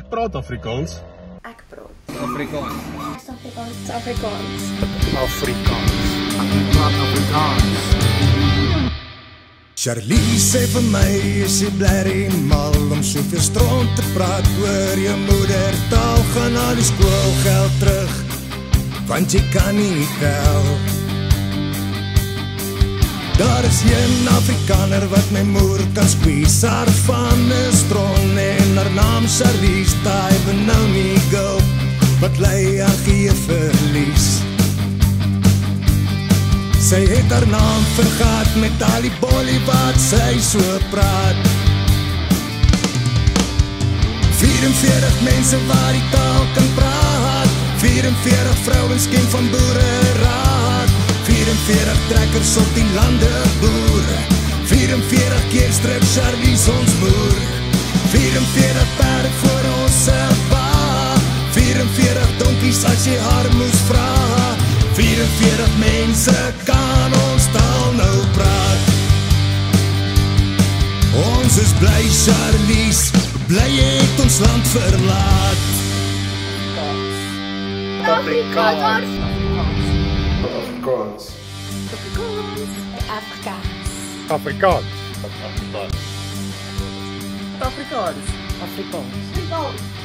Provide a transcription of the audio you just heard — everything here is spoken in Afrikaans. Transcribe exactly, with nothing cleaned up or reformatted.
praat Afrikaans. Ek praat. Afrikaans. Afrikaans. Afrikaans. Afrikaans. Ek praat Afrikaans. Charlie sê vir my, is jy bly mal om soveel stront te praat oor jou moedertaal. Gaan al die skoolgeld terug, want jy kan nie tel. Daar is een Afrikaner wat my moer kan squeeze. Haar van is stron en haar naam Charlize. Die benauwnie girl, wat lei aan gee verlies. Sy het haar naam vergaat met al die bollie wat sy so praat. vierenveertig mense waar die taal kan praat. vierenveertig vrouwens ken van boereraad. vierenveertig trekkers op die lande boer. vierenveertig keer strip Charlize ons moer. vierenveertig perde voor ons pa. vierenveertig donkies as jy haar moes vraag. vierenveertig mense kan ons taal nou praat. Ons is bly Charlize, bly het ons land verlaat. Afrikaans. Afrikaans. Afrikaans. Afrikaans. Afrikaans. Afrikaans. Afrikaans. Afrikaans. Afrikaans.